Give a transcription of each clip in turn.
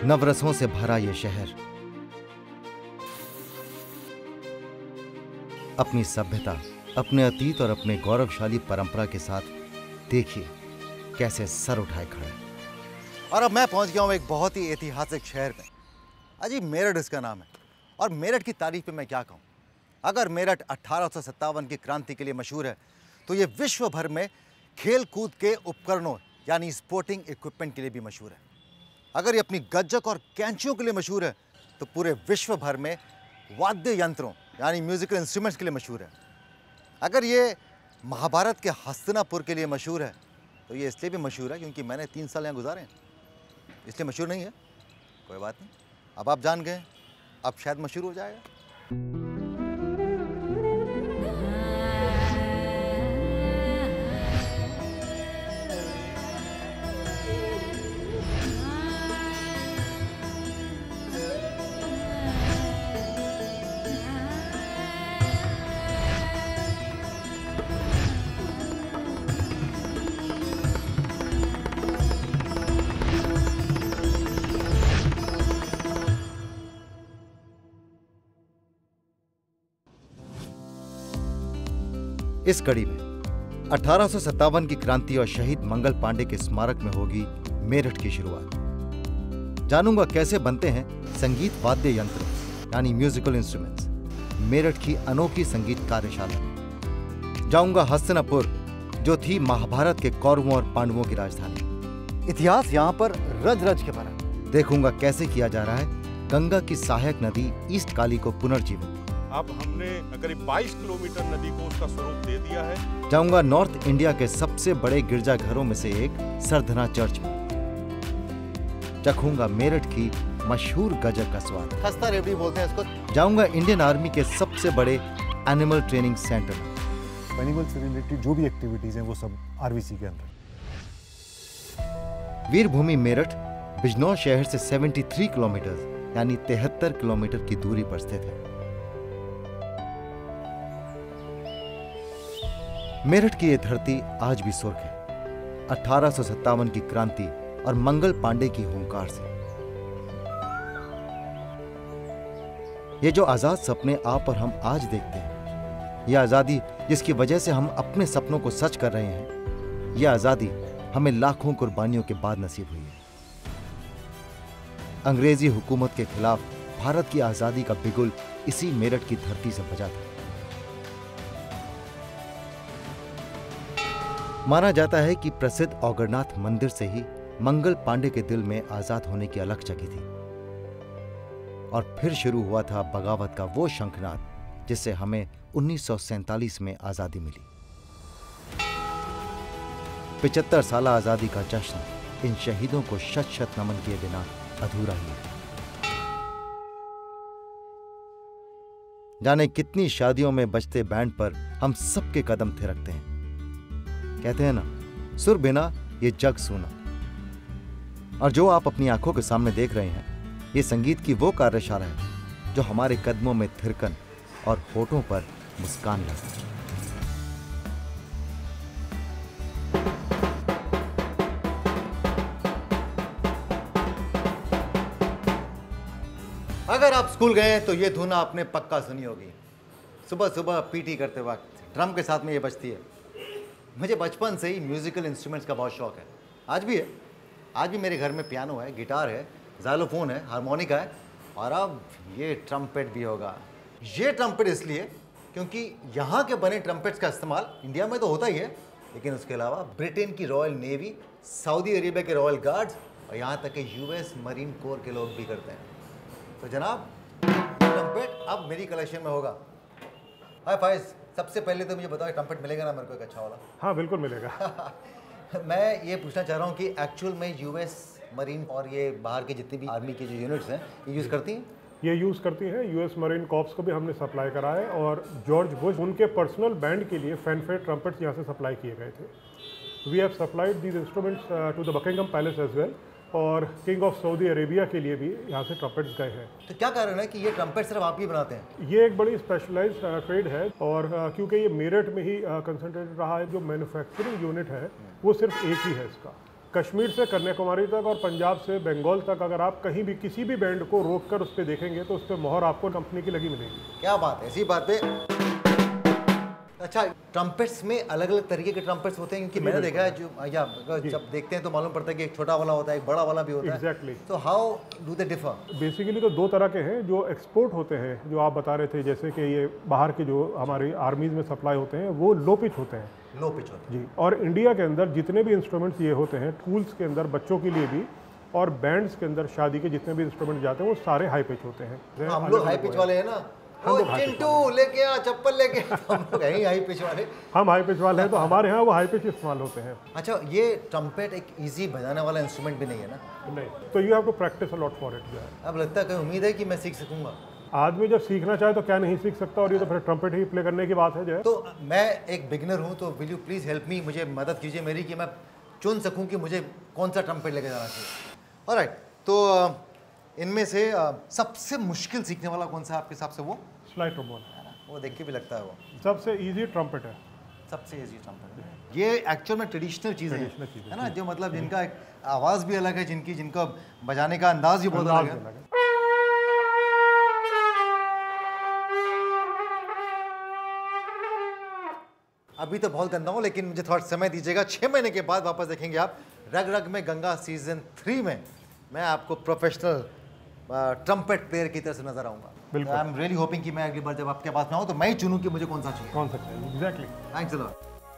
नवरसों से भरा ये शहर अपनी सभ्यता, अपने अतीत और अपने गौरवशाली परंपरा के साथ देखिए कैसे सर उठाए खड़ा है। और अब मैं पहुंच गया हूं एक बहुत ही ऐतिहासिक शहर में। अजी मेरठ इसका नाम है। और मेरठ की तारीफ में मैं क्या कहूं। अगर मेरठ 1857 की क्रांति के लिए मशहूर है तो ये विश्व भर में खेल कूद के उपकरणों यानी स्पोर्टिंग इक्विपमेंट के लिए भी मशहूर है। अगर ये अपनी गज्जक और कैंचियों के लिए मशहूर है तो पूरे विश्व भर में वाद्य यंत्रों यानी म्यूजिकल इंस्ट्रूमेंट्स के लिए मशहूर है। अगर ये महाभारत के हस्तिनापुर के लिए मशहूर है तो ये इसलिए भी मशहूर है क्योंकि मैंने 3 साल यहाँ गुजारे हैं, इसलिए मशहूर नहीं है। कोई बात नहीं, अब आप जान गए, अब शायद मशहूर हो जाएगा। इस कड़ी में 1857 की क्रांति और शहीद मंगल पांडे के स्मारक में होगी मेरठ की शुरुआत। जानूंगा कैसे बनते हैं संगीत वाद्य यंत्र यानी म्यूजिकल इंस्ट्रूमेंट्स मेरठ की अनोखी संगीत कार्यशाला में। जाऊंगा हस्तिनापुर जो थी महाभारत के कौरवों और पांडवों की राजधानी। इतिहास यहाँ पर रज रज के भरा। देखूंगा कैसे किया जा रहा है गंगा की सहायक नदी ईस्ट काली को पुनर्जीवित। अब हमने करीब 22 किलोमीटर नदी को उसका स्वरूप दे दिया है। जाऊंगा नॉर्थ इंडिया के सबसे बड़े गिरजाघरों में से एक सरधना चर्च में। चखूंगा मेरठ की मशहूर गजक का स्वाद। खस्ता रेवड़ी बोलते हैं इसको। जाऊंगा इंडियन आर्मी के सबसे बड़े एनिमल ट्रेनिंग सेंटर में। एनिमल से रिलेटेड जो भी एक्टिविटीज हैं वो सब आरवीसी के अंदर। वीरभूमि मेरठ बिजनौर शहर से 73 किलोमीटर यानी 73 किलोमीटर की दूरी पर स्थित है। मेरठ की यह धरती आज भी सुर्ख है 1857 की क्रांति और मंगल पांडे की हुंकार से। ये जो आजाद सपने आप और हम आज देखते हैं, यह आजादी जिसकी वजह से हम अपने सपनों को सच कर रहे हैं, यह आजादी हमें लाखों कुर्बानियों के बाद नसीब हुई है। अंग्रेजी हुकूमत के खिलाफ भारत की आजादी का बिगुल इसी मेरठ की धरती से बजा था। माना जाता है कि प्रसिद्ध औगरनाथ मंदिर से ही मंगल पांडे के दिल में आजाद होने की अलख जगी थी और फिर शुरू हुआ था बगावत का वो शंखनाद जिससे हमें 1947 में आजादी मिली। 75 साल आजादी का जश्न इन शहीदों को शत शत नमन किए बिना अधूरा ही है। जाने कितनी शादियों में बजते बैंड पर हम सबके कदम थिरकते हैं। कहते हैं ना, सुर बिना ये जग सूना। और जो आप अपनी आंखों के सामने देख रहे हैं, ये संगीत की वो कार्यशाला है जो हमारे कदमों में थिरकन और होठों पर मुस्कान लाती है। अगर आप स्कूल गए हैं तो ये धुन आपने पक्का सुनी होगी। सुबह सुबह पीटी करते वक्त ड्रम के साथ में ये बजती है। मुझे बचपन से ही म्यूजिकल इंस्ट्रूमेंट्स का बहुत शौक है, आज भी है। आज भी मेरे घर में पियानो है, गिटार है, ज़ाइलोफोन है, हारमोनिका है और अब ये ट्रम्पेट भी होगा। ये ट्रम्पेट इसलिए क्योंकि यहाँ के बने ट्रम्पेट्स का इस्तेमाल इंडिया में तो होता ही है, लेकिन उसके अलावा ब्रिटेन की रॉयल नेवी, सऊदी अरेबिया के रॉयल गार्ड्स और यहाँ तक कि यूएस मरीन कोर के लोग भी करते हैं। तो जनाब, ट्रम्पेट अब मेरी कलेक्शन में होगा। हाय फाइज, सबसे पहले तो मुझे बताओ ट्रम्पेट मिलेगा ना मेरे को एक अच्छा वाला? हाँ बिल्कुल मिलेगा। मैं ये पूछना चाह रहा हूँ कि एक्चुअल में यूएस मरीन और ये बाहर के जितनी भी आर्मी की जो यूनिट्स हैं ये यूज़ करती हैं? ये यूज़ करती हैं। यूएस मरीन कॉर्प्स को भी हमने सप्लाई करा है और जॉर्ज बुश उनके पर्सनल बैंड के लिए फैनफेयर ट्रम्पेट्स यहाँ से सप्लाई किए गए थे। We have supplied these instruments to the Buckingham Palace as well और किंग ऑफ सऊदी अरेबिया के लिए भी यहाँ से ट्रम्पेट्स गए हैं। तो क्या कारण है कि ये ट्रम्पेट सिर्फ आप ही बनाते हैं? ये एक बड़ी स्पेशलाइज्ड ट्रेड है और क्योंकि ये मेरठ में ही कंसंट्रेटेड रहा है, जो मैन्युफैक्चरिंग यूनिट है वो सिर्फ एक ही है इसका। कश्मीर से कन्याकुमारी तक और पंजाब से बंगाल तक अगर आप कहीं भी किसी भी बैंड को रोक कर उस पर देखेंगे तो उस पर मोहर आपको कंपनी की लगी मिलेगी। क्या बात है, ऐसी बात है। अच्छा, ट्रम्पेट्स में अलग अलग तरीके के ट्रम्पेट्स होते हैं, क्योंकि मैंने देखा है जो या जब देखते हैं तो मालूम पड़ता है कि एक छोटा वाला होता है, एक बड़ा वाला भी होता है। एग्जैक्टली। तो how do they differ? Basically तो दो तरह के हैं जो एक्सपोर्ट होते हैं, जो आप बता रहे थे, जैसे कि ये बाहर के जो हमारी आर्मीज में सप्लाई होते हैं वो लो पिच होते हैं। लो पिच होते हैं जी। और इंडिया के अंदर जितने भी इंस्ट्रूमेंट्स ये होते हैं, स्कूल्स के अंदर बच्चों के लिए भी और बैंड्स के अंदर शादी के जितने भी इंस्ट्रूमेंट जाते हैं वो सारे हाई पिच होते हैं। हम लोग हाई पिच वाले हैं ना, वो चिंटू लेके आ, चप्पल लेके आ, हम लोग हैं हाई पिच वाले। हम हाई पिच वाले हैं तो हमारे यहाँ वो हाई पिच इस्तेमाल होते हैं। अच्छा, ये ट्रम्पेट एक इजी बजाने वाला इंस्ट्रूमेंट भी नहीं है ना? नहीं, तो you have to practise a lot for it जो है। अब लगता है, कहीं उम्मीद है कि मैं सीख सकूंगा? आदमी जब सीखना चाहे तो क्या नहीं सीख सकता, और ये तो फिर ट्रम्पेट ही प्ले करने की बात है जो है। तो मैं एक बिगिनर हूँ, तो will you please help me, मुझे मदद कीजिए मेरी, कि मैं चुन सकूँ कि मुझे कौन सा ट्रम्पेट लेके जाना चाहिए। ऑलराइट, तो इनमें से सबसे मुश्किल सीखने वाला कौन सा है आपके हिसाब से? वो स्लाइड ट्रोम्बोन वो देख के भी लगता है वो सबसे इजी ट्रम्पेट है। सबसे इजी ट्रम्पेट है। ये एक्चुअल में ट्रेडिशनल चीज़ें Traditional चीज़ें, है ना, जो मतलब जिनका एक आवाज़ भी अलग है, जिनका बजाने का अंदाज भी बहुत अलग है। अभी तो बहुत गंदा हूँ, लेकिन मुझे थोड़ा समय दीजिएगा। 6 महीने के बाद वापस देखेंगे आप रग रग में गंगा सीजन 3 में मैं आपको प्रोफेशनल ट्रम्पेट प्लेयर की तरह से नजर आऊंगा। बिल्कुल। आई एम रियली होपिंग कि मैं अगली बार जब आपके पास में आऊँ तो मैं ही चुनूँ कि मुझे कौन सा चाहिए। कौन सा चाहिए, एग्जैक्टली। Thanks a lot.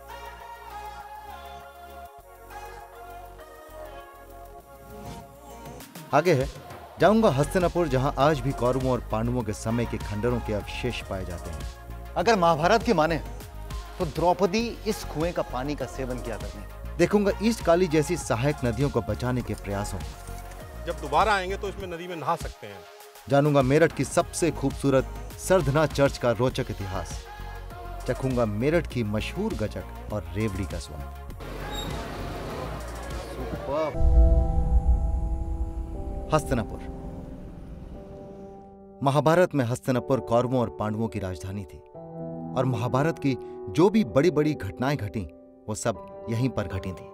आगे है, जाऊंगा हस्तिनापुर, जहां आज भी कौरवों और पांडवों के समय के खंडरों के अवशेष पाए जाते हैं। अगर महाभारत की माने तो द्रौपदी इस कुएं का पानी का सेवन किया करती है। देखूंगा ईस्ट काली जैसी सहायक नदियों को बचाने के प्रयासों। जब दोबारा आएंगे तो इसमें नदी में नहा सकते हैं। जानूंगा मेरठ की सबसे खूबसूरत सरधना चर्च का रोचक इतिहास। चखूंगा मेरठ की मशहूर गजक और रेवड़ी का स्वाद। हस्तिनापुर। महाभारत में हस्तिनापुर कौरवों और पांडवों की राजधानी थी, और महाभारत की जो भी बड़ी बड़ी घटनाएं घटी वो सब यहीं पर घटी थी।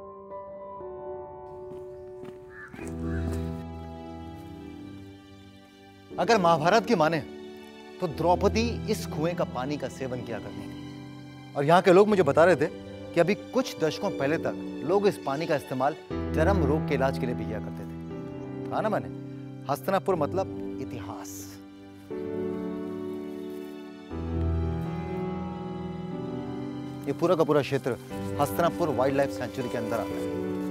अगर महाभारत की माने तो द्रौपदी इस कुएं का पानी का सेवन किया करती थी, और यहाँ के लोग मुझे बता रहे थे कि अभी कुछ दशकों पहले तक लोग इस पानी का इस्तेमाल चर्म रोग के इलाज के लिए भी किया करते थे। कहा ना मैंने, हस्तिनापुर मतलब इतिहास। ये पूरा का पूरा क्षेत्र हस्तिनापुर वाइल्ड लाइफ सेंचुरी के अंदर आता है।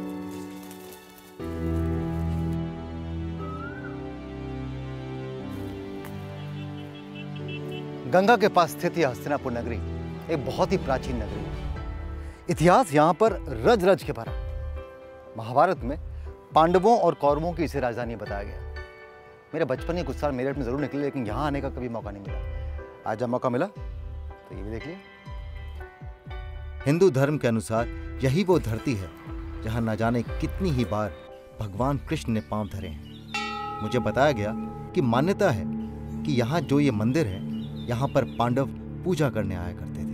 गंगा के पास स्थित यह हस्तिनापुर नगरी एक बहुत ही प्राचीन नगरी है। इतिहास यहां पर रज रज के भरा। महाभारत में पांडवों और कौरवों की इसे राजधानी बताया गया। मेरे बचपन के कुछ साल मेरठ में जरूर निकले, लेकिन यहां आने का कभी मौका नहीं मिला। आज जब मौका मिला तो ये भी देख लिया। हिंदू धर्म के अनुसार यही वो धरती है जहां न जाने कितनी ही बार भगवान कृष्ण ने पांव धरे हैं। मुझे बताया गया कि मान्यता है कि यहाँ जो ये मंदिर है, यहाँ पर पांडव पूजा करने आया करते थे।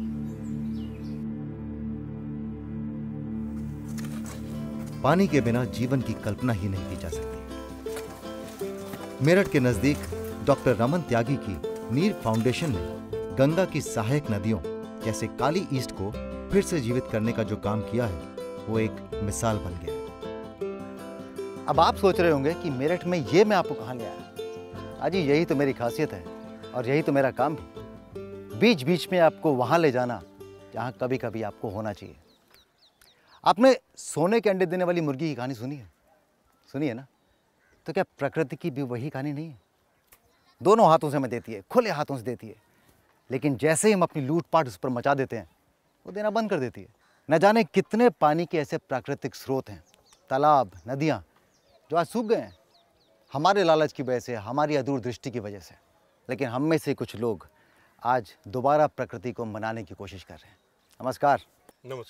पानी के बिना जीवन की कल्पना ही नहीं की जा सकती। मेरठ के नजदीक डॉक्टर रमन त्यागी की नीर फाउंडेशन ने गंगा की सहायक नदियों जैसे काली ईस्ट को फिर से जीवित करने का जो काम किया है वो एक मिसाल बन गया है। अब आप सोच रहे होंगे कि मेरठ में ये मैं आपको कहाँ ले आया। अजी यही तो मेरी खासियत है और यही तो मेरा काम है, बीच बीच में आपको वहाँ ले जाना जहाँ कभी कभी आपको होना चाहिए। आपने सोने के अंडे देने वाली मुर्गी की कहानी सुनी है? सुनी है ना? तो क्या प्रकृति की भी वही कहानी नहीं है? दोनों हाथों से हमें देती है, खुले हाथों से देती है, लेकिन जैसे ही हम अपनी लूटपाट उस पर मचा देते हैं वो देना बंद कर देती है। न जाने कितने पानी के ऐसे प्राकृतिक स्रोत हैं, तालाब, नदियाँ जो आज सूख गए हैं हमारे लालच की वजह से, हमारी अदूरदृष्टि की वजह से। लेकिन हम में से कुछ लोग आज दोबारा प्रकृति को मनाने की कोशिश कर रहे हैं। नमस्कार। नमस्कार।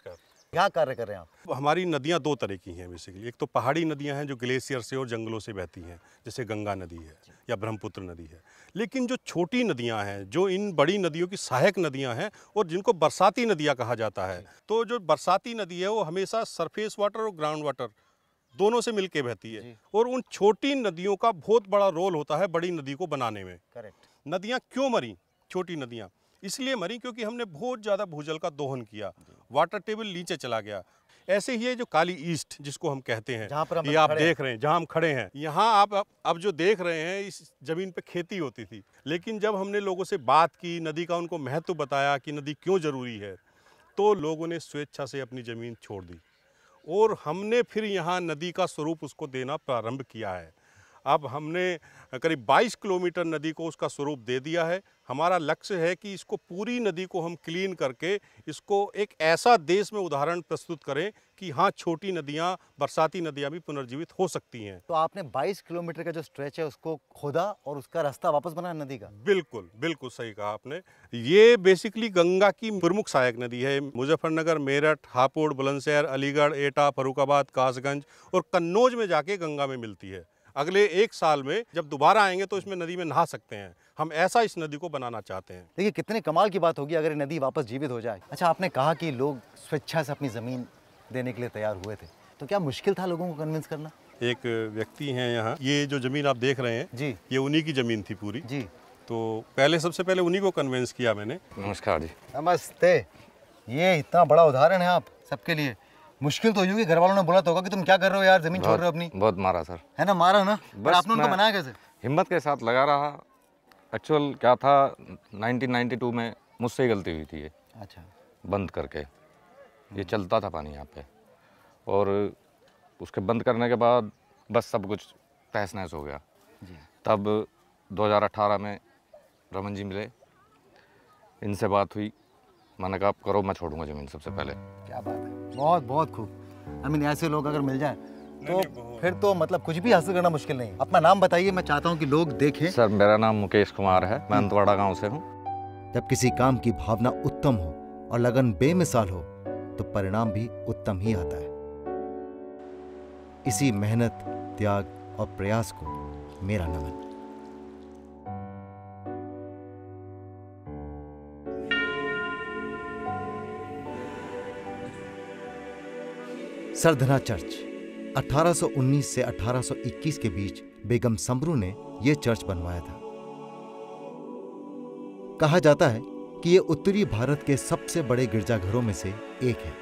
क्या कार्य कर रहे हैं आप? हमारी नदियाँ दो तरह की हैं बेसिकली। एक तो पहाड़ी नदियाँ हैं जो ग्लेशियर से और जंगलों से बहती हैं, जैसे गंगा नदी है या ब्रह्मपुत्र नदी है। लेकिन जो छोटी नदियाँ हैं, जो इन बड़ी नदियों की सहायक नदियाँ हैं और जिनको बरसाती नदियाँ कहा जाता है, तो जो बरसाती नदी है वो हमेशा सरफेस वाटर और ग्राउंड वाटर दोनों से मिलके बहती है। और उन छोटी नदियों का बहुत बड़ा रोल होता है बड़ी नदी को बनाने में। करेक्ट। नदियाँ क्यों मरी, छोटी नदियाँ? इसलिए मरी क्योंकि हमने बहुत ज़्यादा भूजल का दोहन किया, वाटर टेबल नीचे चला गया। ऐसे ही है जो काली ईस्ट जिसको हम कहते हैं, जहाँ पर हम ये आप खड़े देख रहे हैं, जहाँ हम खड़े हैं, यहाँ आप अब जो देख रहे हैं इस ज़मीन पे खेती होती थी। लेकिन जब हमने लोगों से बात की, नदी का उनको महत्व बताया कि नदी क्यों ज़रूरी है, तो लोगों ने स्वेच्छा से अपनी ज़मीन छोड़ दी और हमने फिर यहाँ नदी का स्वरूप उसको देना प्रारंभ किया है। अब हमने करीब 22 किलोमीटर नदी को उसका स्वरूप दे दिया है। हमारा लक्ष्य है कि इसको पूरी नदी को हम क्लीन करके इसको एक ऐसा देश में उदाहरण प्रस्तुत करें कि हाँ, छोटी नदियाँ, बरसाती नदियाँ भी पुनर्जीवित हो सकती हैं। तो आपने 22 किलोमीटर का जो स्ट्रेच है उसको खोदा और उसका रास्ता वापस बनाया नदी का? बिल्कुल, बिल्कुल सही कहा आपने। ये बेसिकली गंगा की प्रमुख सहायक नदी है। मुजफ्फरनगर, मेरठ, हापुड़, बुलंदशहर, अलीगढ़, एटा, फर्रुखाबाद, कासगंज और कन्नौज में जाके गंगा में मिलती है। अगले 1 साल में जब दोबारा आएंगे तो इसमें नदी में नहा सकते हैं। हम ऐसा इस नदी को बनाना चाहते हैं। देखिए कितने कमाल की बात होगी अगर ये नदी वापस जीवित हो जाए। अच्छा, आपने कहा कि लोग स्वेच्छा से अपनी ज़मीन देने के लिए तैयार हुए थे, तो क्या मुश्किल था लोगों को कन्विंस करना? एक व्यक्ति हैं यहाँ, ये जो ज़मीन आप देख रहे हैं जी, ये उन्हीं की ज़मीन थी पूरी। जी। तो सबसे पहले उन्हीं को कन्विंस किया मैंने। नमस्कार जी। नमस्ते। ये इतना बड़ा उदाहरण है आप सबके लिए। मुश्किल तो होगी, घर वालों ने बोला तो होगा कि तुम क्या कर रहे हो यार, ज़मीन छोड़ रहे हो अपनी? बहुत मारा सर, है ना, मारा ना। पर आपने उनको मनाया कैसे? हिम्मत के साथ लगा रहा। एक्चुअल क्या था, 1992 में मुझसे ही गलती हुई थी ये अच्छा। बंद करके। ये चलता था पानी यहाँ पे, और उसके बंद करने के बाद बस सब कुछ तहस नहस हो गया जी। तब 2018 में रमन जी मिले, इनसे बात हुई, मैंने कहा आप करो, मैं छोड़ूंगा ज़मीन सबसे पहले। क्या बात है, बहुत बहुत खूब। आई मीन ऐसे लोग अगर मिल जाएं तो फिर तो मतलब कुछ भी हासिल करना मुश्किल नहीं। अपना नाम बताइए, मैं चाहता हूँ कि लोग देखें। सर मेरा नाम मुकेश कुमार है, मैं अंतवाड़ा गांव से हूँ। जब किसी काम की भावना उत्तम हो और लगन बेमिसाल हो तो परिणाम भी उत्तम ही आता है। इसी मेहनत, त्याग और प्रयास को मेरा नमन। सरधना चर्च 1819 से 1821 के बीच बेगम समरू ने यह चर्च बनवाया था। कहा जाता है कि यह उत्तरी भारत के सबसे बड़े गिरजाघरों में से एक है।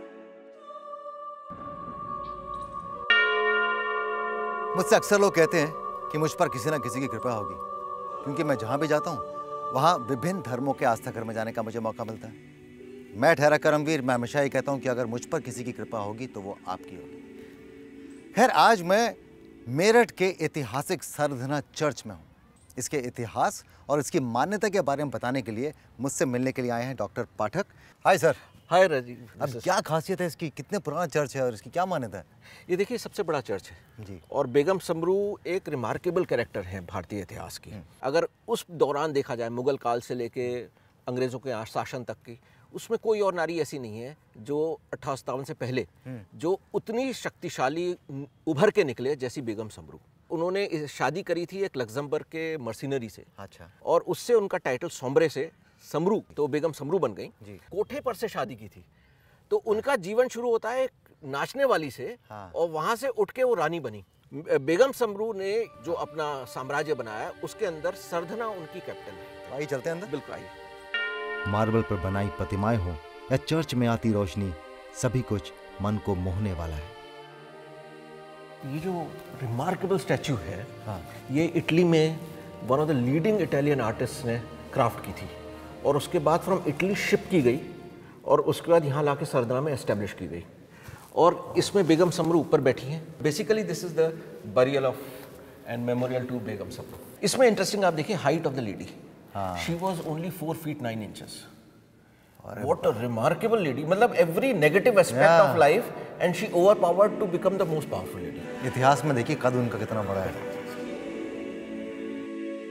मुझसे अक्सर लोग कहते हैं कि मुझ पर किसी न किसी की कृपा होगी, क्योंकि मैं जहां भी जाता हूं वहां विभिन्न धर्मों के आस्था घर में जाने का मुझे मौका मिलता है। मैं ठहरा कर्मवीर, मैं हमेशा ही कहता हूं कि अगर मुझ पर किसी की कृपा होगी तो वो आपकी होगी। खैर, आज मैं मेरठ के ऐतिहासिक सरधना चर्च में हूं। इसके इतिहास और इसकी मान्यता के बारे में बताने के लिए मुझसे मिलने के लिए आए हैं doctor Pathak. Hi sir. Hi Rajiv. अब क्या खासियत है इसकी, कितने पुराना चर्च है और इसकी क्या मान्यता है? ये देखिए सबसे बड़ा चर्च है जी। और बेगम समरू एक रिमार्केबल कैरेक्टर है भारतीय इतिहास की। अगर उस दौरान देखा जाए, मुगल काल से लेके अंग्रेज़ों के शासन तक की, उसमें कोई और नारी ऐसी नहीं है जो 1857 से पहले जो उतनी शक्तिशाली उभर के निकले जैसी बेगम समरू। उन्होंने शादी करी थी एक लग्जमबर्ग के मर्सिनरी से। अच्छा। और उससे उनका टाइटल सोम्ब्रे से समरू, तो बेगम समरू बन गई। कोठे पर से शादी की थी, तो उनका जीवन शुरू होता है नाचने वाली से। हाँ। और वहाँ से उठ के वो रानी बनी। बेगम समरू ने जो अपना साम्राज्य बनाया उसके अंदर सरधना उनकी कैप्टन है। आइए चलते हैं अंदर। बिल्कुल आइए। मार्बल पर बनाई प्रतिमाएं हो या चर्च में आती रोशनी, सभी कुछ मन को मोहने वाला है। ये जो रिमार्केबल स्टैचू है, हाँ। ये इटली में one of the leading Italian artist ने क्राफ्ट की थी, और उसके बाद फ्रॉम इटली शिप की गई और उसके बाद यहाँ लाके सरधना में एस्टेब्लिश की गई। और इसमें बेगम समरू ऊपर बैठी हैं। Basically this is the burial of and memorial to Begum Samru. इसमें इंटरेस्टिंग आप देखिए height of the lady, she was only 4 feet 9 inches। What a remarkable lady! मतलब every negative aspect of life and she overpowered to become the most powerful lady. इतिहास में देखिए कद उनका कितना बड़ा है।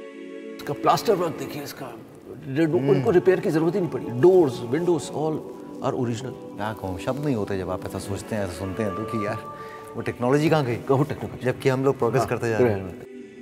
इसका प्लास्टर वर्क देखिए, इसका उनको रिपेयर की जरूरत ही नहीं पड़ी। डोर्स, विंडोज ऑल और ओरिजिनल। क्या कहूँ, शब्द नहीं होते जब आप ऐसा सोचते हैं, ऐसा सुनते हैं तो कि यार वो टेक्नोलॉजी कहाँ गई, कहो टेक्नोलॉजी, जबकि हम लोग प्रोग्रेस करते जा रहे हैं।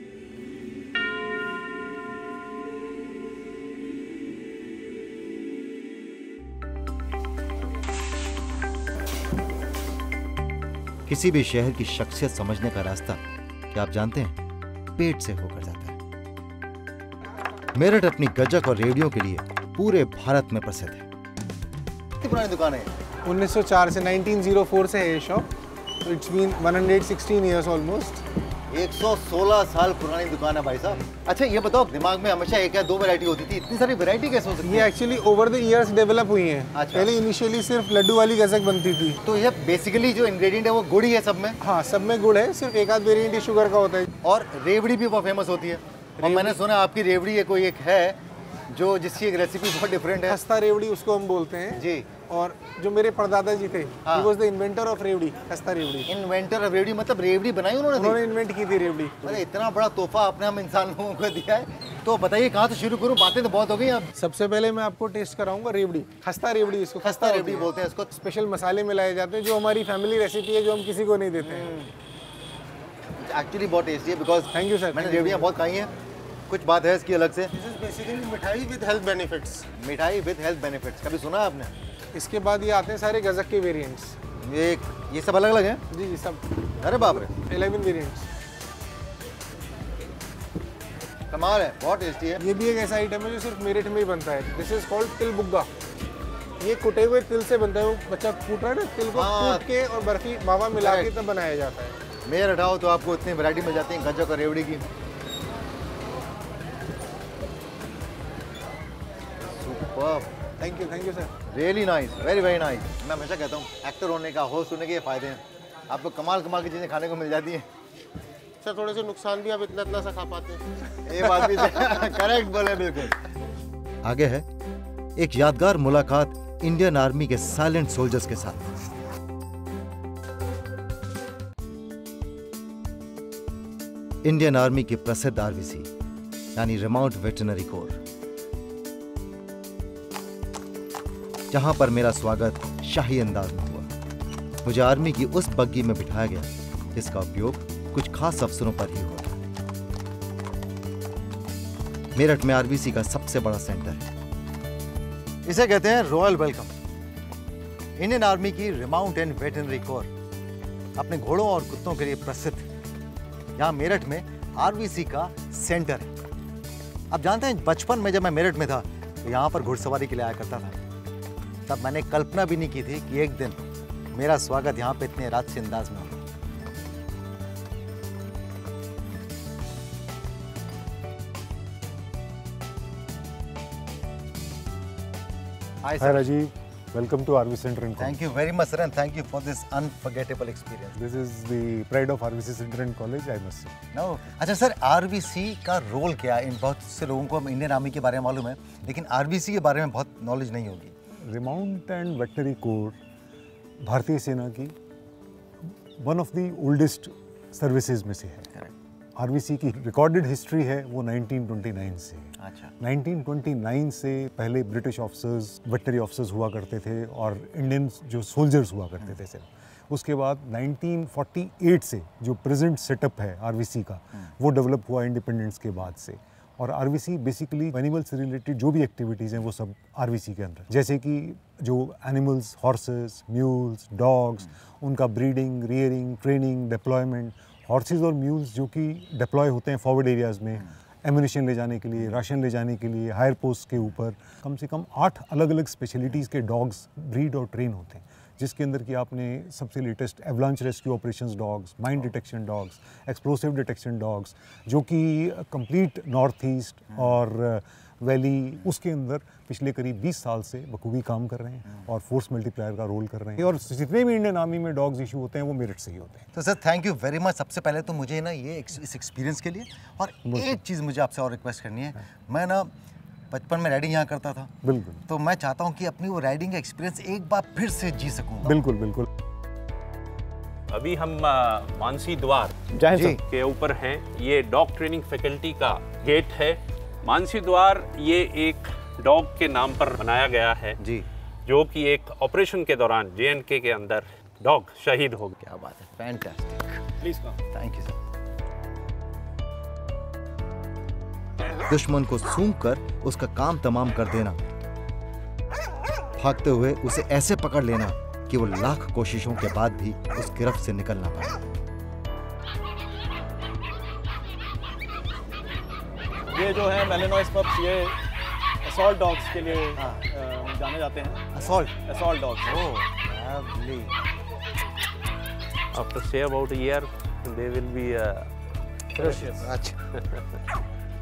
किसी भी शहर की शख्सियत समझने का रास्ता, क्या आप जानते हैं, पेट से होकर जाता है। मेरठ अपनी गज्जक और रेवड़ियों के लिए पूरे भारत में प्रसिद्ध है। कितनी पुरानी दुकान है? 1904 से 1904 से है ये shop. It's been 116 years almost. 116 साल पुरानी दुकान है भाई साहब। अच्छा ये बताओ, दिमाग में हमेशा एक या दो वैरायटी होती थी, इतनी सारी वैरायटी कैसे हो सकती है? ये actually over the years develop हुई हैं। अच्छा। पहले इनिशियली सिर्फ लड्डू वाली गजक बनती थी। तो ये बेसिकली जो इंग्रेडिएंट है वो गुड़ ही है सब में? हाँ, सब में गुड़ है, सिर्फ एक आध वेरिएंट शुगर का होता है। और रेवड़ी भी बहुत फेमस होती है, और मैंने सुना आपकी रेवड़ी है कोई एक है जो जिसकी एक रेसिपी बहुत डिफरेंट है। खस्ता रेवड़ी उसको हम बोलते हैं जी। और जो मेरे परदादा जी थे, हाँ। he was the inventor of रेवड़ी, खस्ता रेवड़ी। इन्वेंटर ऑफ रेवड़ी, मतलब रेवड़ी बनाई उन्होंने इन्वेंट की थी रेवड़ी। अरे इतना बड़ा तोहफा आपने हम इंसान लोगों को दिया है। तो बताइए कहाँ से शुरू करूँ, बातें तो बहुत हो गई अब। सबसे पहले मैं आपको टेस्ट कराऊंगा रेवड़ी, खस्ता रेवड़ी। इसको खस्ता रेवड़ी बोलते हैं इसको। स्पेशल मसाले मिलाए जाते हैं जो हमारी फैमिली रेसिपी है, जो हम किसी को नहीं देते हैं। एक्चुअली बहुत टेस्टी है, बिकॉज थैंक यू सर। मैंने रेवड़ियाँ बहुत खाई हैं, कुछ बात है इसकी अलग से। This is basically mithai with health benefits. Mithai with health benefits, कभी सुना है आपने? इसके बाद ये आते हैं सारे गजक के वेरिएंट्स। ये सब अलग अलग हैं? जी जी, सब अरे बाप रे, 11 वेरिएंट्स। कमाल है, बहुत टेस्टी है। ये भी एक ऐसा आइटम है जो सिर्फ मेरठ में ही बनता है। दिस इज कॉल्ड तिल बुग्गा। ये कुटे हुए तिल से बनता है। वो बच्चा कूट रहा है ना, तिल को हाँ। कूट के और बर्फी मावा मिला के तब बनाया जाता है। मेयर हटाओ तो आपको इतनी वैरायटी मिल जाती है गज्जक और रेवड़ी की। Superb, thank you sir. Really nice, very very nice. मैं हमेशा कहता हूँ एक्टर होने का, होस्ट होने के ये फायदे हैं, आपको कमाल कमाल की चीज़ें खाने को मिल जाती हैं। सर थोड़े से नुकसान भी आप इतना सा खा पाते हैं। ये बात भी करेक्ट बोले बिल्कुल। आगे है एक यादगार मुलाकात इंडियन आर्मी के साइलेंट सोल्जर्स के साथ। इंडियन आर्मी की प्रसिद्ध आरवीसी यानी रिमाउंट वेटरनरी कोर, जहां पर मेरा स्वागत शाही अंदाज में हुआ। मुझे आर्मी की उस बग्गी में बिठाया गया जिसका उपयोग कुछ खास अवसरों पर ही होता है। मेरठ में आरवीसी का सबसे बड़ा सेंटर है, इसे कहते हैं रॉयल वेलकम। इंडियन आर्मी की रिमाउंट एंड वेटरनरी कोर अपने घोड़ों और कुत्तों के लिए प्रसिद्ध है। यहाँ मेरठ में आरवीसी का सेंटर है। अब जानते हैं, बचपन में जब मैं मेरठ में था तो यहाँ पर घुड़सवारी के लिए आया करता था। तब मैंने कल्पना भी नहीं की थी कि एक दिन मेरा स्वागत यहाँ पे इतने राजसी अंदाज में होगा। Hi Rajiv, welcome to RV Center in College. Thank you very much, sir, and thank you for this unforgettable experience. This is the pride of RVC Center and College, I must say. No, अच्छा sir, RVC का role क्या है? इन बहुत से लोगों को Indian army के बारे में मालूम है, लेकिन आरवीसी के बारे में बहुत नॉलेज नहीं होगी। रिमाउंट एंड वेटनरी कोर भारतीय सेना की one of the oldest services में से है। आरवीसी की रिकॉर्डेड हिस्ट्री है वो 1929 से। अच्छा। 1929 से पहले ब्रिटिश ऑफिसर्स, वेटनरी ऑफिसर्स हुआ करते थे और इंडियन जो सोल्जर्स हुआ करते थे सिर्फ। उसके बाद 1948 से जो प्रेजेंट सेटअप है आरवीसी का, वो डेवलप हुआ इंडिपेंडेंस के बाद से। और आरवीसी बेसिकली एनिमल से रिलेटेड जो भी एक्टिविटीज़ हैं वो सब आरवीसी के अंदर, जैसे कि जो एनिमल्स, हॉर्सेस, म्यूल्स, डॉग्स, उनका breeding, rearing, training, deployment. Horses और म्यूल्स जो कि डिप्लॉय होते हैं फॉरवर्ड एरियाज़ में, एम्यूनिशन ले जाने के लिए, राशन ले जाने के लिए, हायर पोस्ट के ऊपर कम से कम 8 अलग अलग स्पेशलिटीज़ के डॉग्स ब्रीड और ट्रेन होते हैं, जिसके अंदर कि आपने सबसे latest avalanche rescue operations dogs, mine detection dogs, explosive detection dogs, जो कि कंप्लीट नॉर्थ ईस्ट और वैली, उसके अंदर पिछले करीब 20 साल से बखूबी काम कर रहे हैं और फोर्स मल्टीप्लायर का रोल कर रहे हैं। और जितने भी इंडियन आर्मी में डॉग्स इशू होते हैं वो मेरठ से ही होते हैं। तो sir thank you very much. सबसे पहले तो मुझे ना ये इस एक्सपीरियंस के लिए, और एक चीज़ मुझे आपसे और रिक्वेस्ट करनी है। मैं ना बचपन में राइडिंग यहाँ करता था। बिल्कुल। तो मैं चाहता हूँ कि अपनी वो राइडिंग का एक्सपीरियंस एक बार फिर से जी सकूँ। बिल्कुल बिल्कुल। अभी हम मानसी द्वार के ऊपर हैं। ये डॉग ट्रेनिंग फैकल्टी का गेट है। मानसी द्वार ये एक डॉग के नाम पर बनाया गया है जी। जो कि एक ऑपरेशन के दौरान J&K के अंदर डॉग शहीद हो गया। क्या बात है, fantastic. Please come. Thank you sir. दुश्मन को सूंघ कर उसका काम तमाम कर देना, भागते हुए उसे ऐसे पकड़ लेना कि वो लाख कोशिशों के बाद भी उस गिरफ्त से निकल ना पाए। ये जो है मेलेनोइस पप्स, ये असॉल्ट डॉग्स के लिए जाने जाते हैं। Assault dogs. Oh lovely. After say about a year, they will be Ferocious। अच्छा।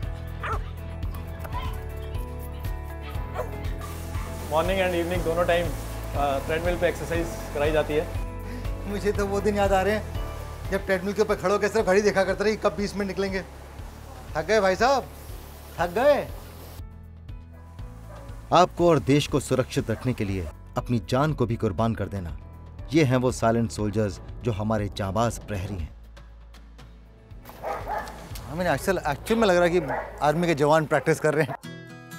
मॉर्निंग एंड इवनिंग दोनों टाइम ट्रेडमिल पे एक्सरसाइज कराई जाती है। मुझे तो वो दिन याद आ रहे हैं जब ट्रेडमिल के ऊपर खड़े होकर सिर्फ घड़ी देखा करते रहे कब 20 मिनट निकलेंगे। थक गए भाई साहब, थक गए। आपको और देश को सुरक्षित रखने के लिए अपनी जान को भी कुर्बान कर देना, ये हैं वो साइलेंट सोल्जर्स जो हमारे जाबाज प्रहरी हैं। हमें एक्चुअल में लग रहा है कि आर्मी के जवान प्रैक्टिस कर रहे हैं।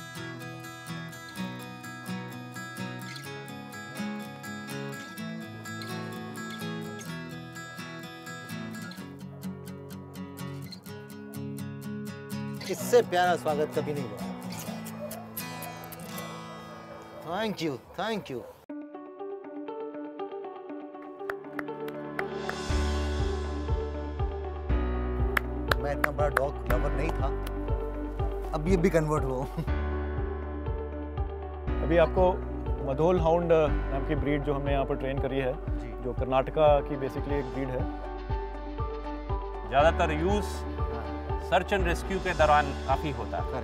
इससे प्यारा स्वागत कभी नहीं हुआ। Thank you, thank you. मैं इतना बड़ा डॉग लवर नहीं था, अब ये भी कन्वर्ट हुआ हूं। अभी आपको मधोल हाउंड नाम की ब्रीड जो हमने यहाँ पर ट्रेन करी है, जो कर्नाटका की बेसिकली एक ब्रीड है। ज़्यादातर यूज़ सर्च एंड रेस्क्यू के दौरान काफ़ी होता है।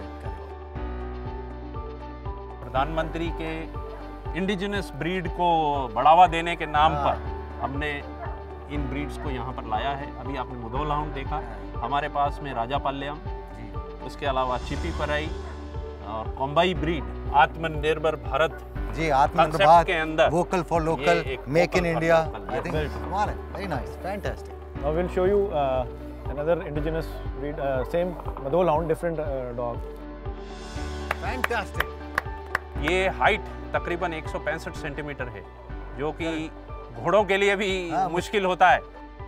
प्रधानमंत्री के इंडिजिनस ब्रीड को बढ़ावा देने के नाम पर हमने इन ब्रीड्स को यहाँ पर लाया है। अभी आपने मुधोल हाउंड देखा, हमारे पास में राजापाल्यम, उसके अलावा चिपी पराई और कोम्बाई ब्रीड आत्मनिर्भर भारत जी, आत्मनिर्भर concept भारत के अंदर वोकल फॉर लोकल, ये एक make in vocal for India. local, I think yes. कमाल है, very nice, fantastic. Now we'll show you another indigenous breed, same Madhol Hound, different dog. Fantastic. ये हाइट तकरीबन 165 सेंटीमीटर है, जो कि घोड़ों के लिए भी मुश्किल होता है।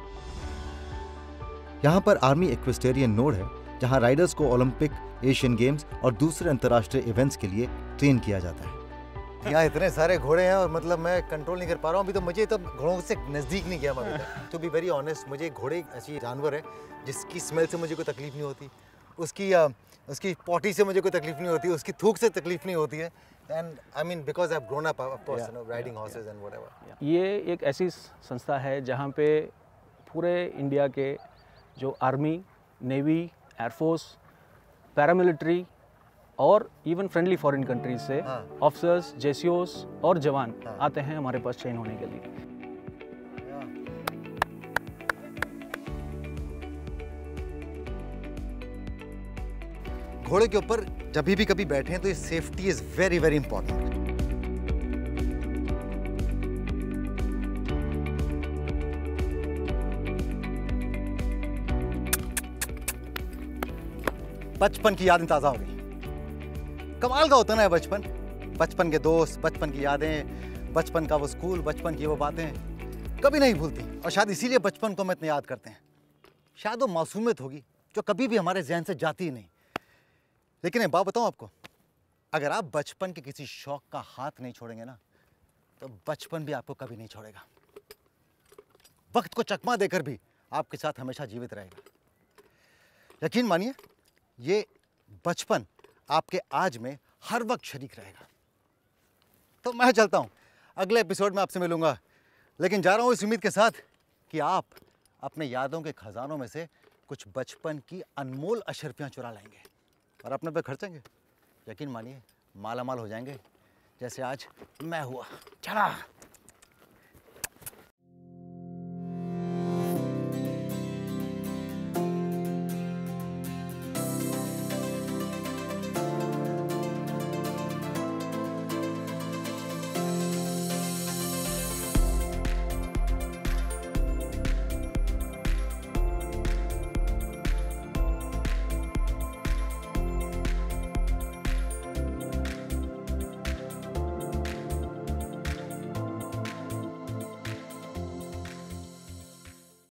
यहाँ पर आर्मी एक्वेस्टेरियन नोड है, जहाँ राइडर्स को ओलंपिक, एशियन गेम्स और दूसरे अंतर्राष्ट्रीय इवेंट्स के लिए ट्रेन किया जाता है। यहाँ इतने सारे घोड़े हैं और मतलब मैं कंट्रोल नहीं कर पा रहा हूँ। अभी तो मुझे तो घोड़ों से नज़दीक नहीं गया मैं। टू बी वेरी ऑनेस्ट, मुझे घोड़े एक ऐसी जानवर है जिसकी स्मेल से मुझे कोई तकलीफ नहीं होती, उसकी पॉटी से मुझे कोई तकलीफ नहीं होती, उसकी थूक से तकलीफ नहीं होती है। And I mean because I have grown up of course, you know, riding horses and whatever. ये एक ऐसी संस्था है जहाँ पे पूरे इंडिया के जो आर्मी, नेवी, एयरफोर्स, पैरामिलिट्री और इवन फ्रेंडली फॉरेन कंट्रीज से ऑफिसर्स, जेसीओस और जवान आते हैं हमारे पास ट्रेन होने के लिए। घोड़े के ऊपर जब भी कभी बैठे हैं तो ये safety is very very important. बचपन की यादें ताजा हो गई। कमाल का होता ना है बचपन, बचपन के दोस्त, बचपन की यादें, बचपन का वो स्कूल, बचपन की वो बातें कभी नहीं भूलती। और शायद इसीलिए बचपन को हम इतना याद करते हैं। शायद वो मासूमियत होगी जो कभी भी हमारे जहन से जाती ही नहीं। लेकिन एक बात बताऊं आपको, अगर आप बचपन के किसी शौक का हाथ नहीं छोड़ेंगे ना, तो बचपन भी आपको कभी नहीं छोड़ेगा। वक्त को चकमा देकर भी आपके साथ हमेशा जीवित रहेगा। यकीन मानिए, ये बचपन आपके आज में हर वक्त शरीक रहेगा। तो मैं चलता हूं, अगले एपिसोड में आपसे मिलूंगा, लेकिन जा रहा हूं इस उम्मीद के साथ कि आप अपने यादों के खजानों में से कुछ बचपन की अनमोल अशर्फियां चुरा लाएंगे और अपने पे खर्चेंगे। यकीन मानिए, माला माल हो जाएंगे, जैसे आज मैं हुआ। चला।